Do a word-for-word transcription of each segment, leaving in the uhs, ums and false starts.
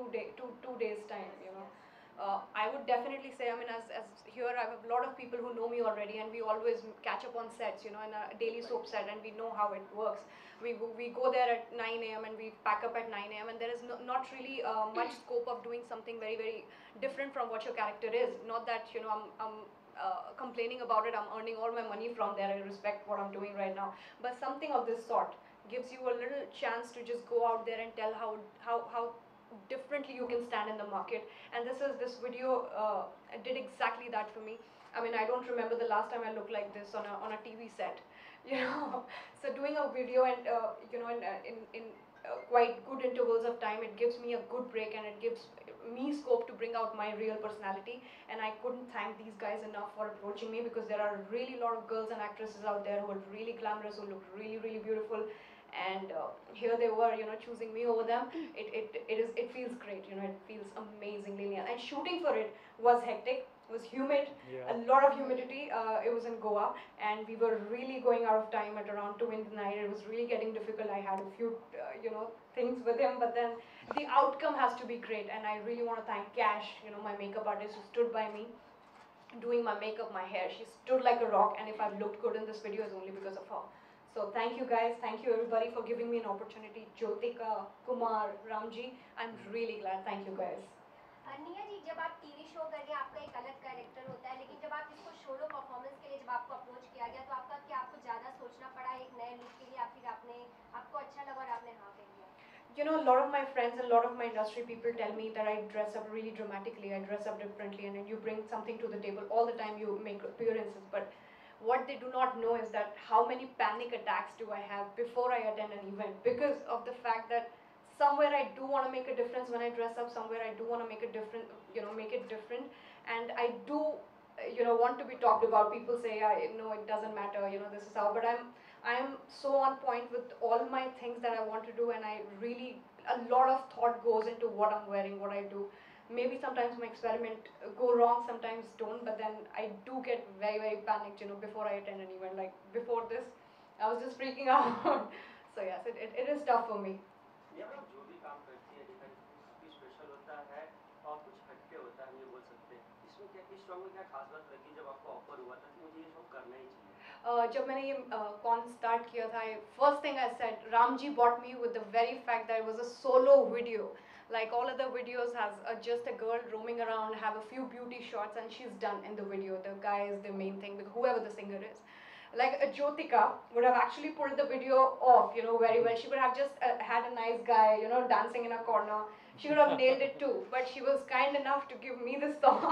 day, two two days time, you know. Uh, I would definitely say, I mean, as, as here I have a lot of people who know me already, and we always catch up on sets, you know, in a daily soap set, and we know how it works. We go, we go there at nine a m and we pack up at nine a m and there is no, not really uh, much scope of doing something very, very different from what your character is. Not that, you know, I'm, I'm uh, complaining about it, I'm earning all my money from there, I respect what I'm doing right now. But something of this sort gives you a little chance to just go out there and tell how, how, how differently you can stand in the market. And this is this video uh, did exactly that for me. I mean, I don't remember the last time I looked like this on a on a T V set, you know. So doing a video and uh, you know in uh, in, in uh, quite good intervals of time, it gives me a good break and it gives me scope to bring out my real personality. And I couldn't thank these guys enough for approaching me, because there are really a lot of girls and actresses out there who are really glamorous, who look really, really beautiful, and uh, here they were, you know, choosing me over them. It, it, it, is, it feels great, you know, it feels amazingly near. And shooting for it was hectic, it was humid, yeah. A lot of humidity. Uh, it was in Goa, and we were really going out of time at around two in the night. It was really getting difficult. I had a few, uh, you know, things with him, but then the outcome has to be great. And I really want to thank Cash, you know, my makeup artist who stood by me, doing my makeup, my hair. She stood like a rock, and if I've looked good in this video, it's only because of her. So thank you guys, thank you everybody for giving me an opportunity. Jyotika, Kumar, Ramji, I'm really glad. Thank you guys. निया जी, जब आप TV show करके आपका एक अलग character होता है, लेकिन जब आप इसको सोलो परफॉर्मेंस के लिए जब आपको अप्रोच किया गया, तो आपका क्या आपको ज़्यादा सोचना पड़ा एक नए लुक के लिए, या फिर आपने आपको अच्छा लगा और आपने हाँ कह दिया? You know, a lot of my friends and a lot of my industry people tell me that I dress up really dramatically, I dress up differently, and then you bring something to the table. All the time you make appearances, but what they do not know is that how many panic attacks do I have before I attend an event, because of the fact that somewhere I do want to make a difference when I dress up, somewhere I do want to make a different, you know, make it different, and I do, you know, want to be talked about. People say, I, no, it doesn't matter, you know, this is how, but I'm, I'm so on point with all my things that I want to do, and I really, a lot of thought goes into what I'm wearing, what I do. Maybe sometimes my experiment go wrong, sometimes don't, but then I do get very, very panicked, you know, before I attend an event. Like before this, I was just freaking out. So yes, it, it, it is tough for me. जो भी काम करती है काफी special होता है और कुछ हटके होता है, ये बोल सकते हैं। इसमें क्या इस सॉन्ग में क्या खास बात लगी जब आपको ऑफर हुआ था कि मुझे ये सॉन्ग करना ही चाहिए? Uh, जब मैंने ये कॉन स्टार्ट किया था, first thing I said, Ramji bought me with the very fact that it was a solo video. Like all other videos has uh, just a girl roaming around, have a few beauty shots, and she's done in the video. The guy is the main thing, whoever the singer is. Like a Jyotika would have actually pulled the video off, you know, very well. She would have just uh, had a nice guy, you know, dancing in a corner. She would have nailed it too, but she was kind enough to give me this song.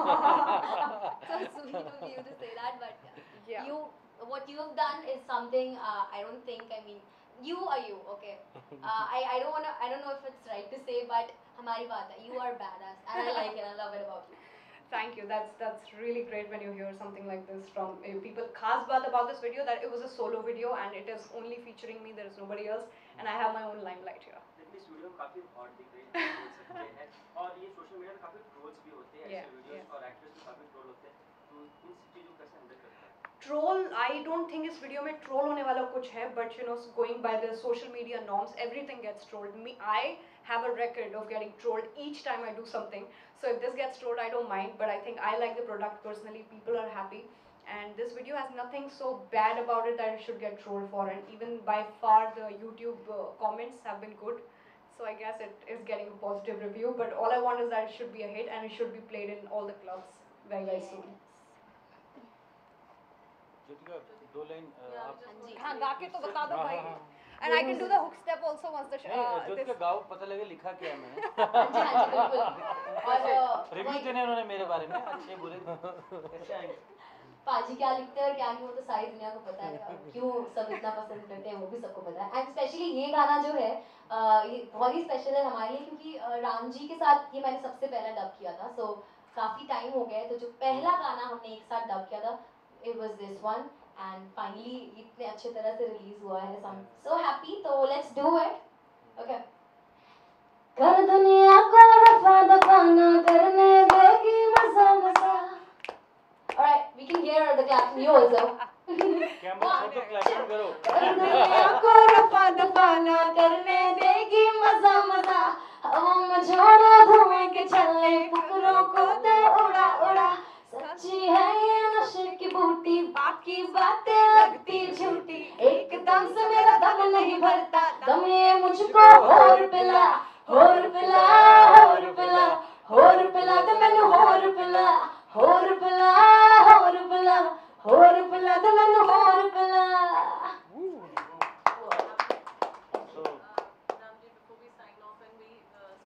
So sweet of you to say that, but yeah. you, what you have done is something, uh, I don't think, I mean, you are you, okay. Uh, I, I don't wanna, I don't know if it's right to say, but hamari baat hai, you are badass, and I like it, I love it about you. Thank you. That's that's really great when you hear something like this from uh, people. Khas baat about this video that it was a solo video and it is only featuring me. There is nobody else, and I have my own limelight here. इस video में काफी hot दिख रही है, बोल सकते हैं, और ये सोशल मीडिया पे काफी ट्रोल्स भी होते हैं ऐसे वीडियोस, और एक्टर्स भी काफी ट्रोल होते हैं, तो इन चीजों को कैसे हैंडल करते हैं? Troll, I don't think इस वीडियो में troll होने वाला कुछ है, but you know, going by the social media norms, everything gets trolled. Me, I have a record of getting trolled each time I do something. So if this gets trolled, I don't mind, but I think I like the product personally. People are happy, and this video has nothing so bad about it that it should get trolled for. And even by far, the YouTube uh, comments have been good. So I guess it is getting a positive review. But all I want is that it should be a hit and it should be played in all the clubs very very soon. Jyotika दो line आप हाँ गा के तो बता दो भाई. And I can do the hook step also once the uh, Jyotika गाओ, पता लगे लिखा क्या है मैंने. हाँ जी हाँ जी बिल्कुल. और रिव्यू देने उन्होंने मेरे बारे में अच्छे बुरे कैसे आएंगे. पाजी क्या लिखते हैं और क्या नहीं वो तो सारी दुनिया को पता है, क्यों सब इतना पसंद करते हैं वो भी सबको पता है. एंड स्पेशली ये गाना जो है ये बहुत ही स्पेशल है हमारे लिए, क्योंकि राम जी के साथ ये मैंने सबसे पहला डब किया था. सो काफ़ी टाइम हो गया है, तो जो पहला गाना हमने एक साथ डब किया था, it was this one, and finally इतने अच्छे तरह से रिलीज हुआ है. So I'm so happy. So let's do it. Okay. कर दुनिया को रफा दफा ना करने देगी मजा मजा. Alright, we can hear the clap from you also. Camera photo clapping करो. कर दुनिया को रफा दफा ना करने देगी मजा मजा. हम छोड़ो धुएं के छल्ले फुकरों को दे उड़ा उड़ा सच्ची है ये नशे की बूटी बाकी बातें लगती झूठी एकदम से मेरा दम नहीं भरता दम ये मुझको और पिला और पिला और पिला और पिला तो मैनू और पिला और पिला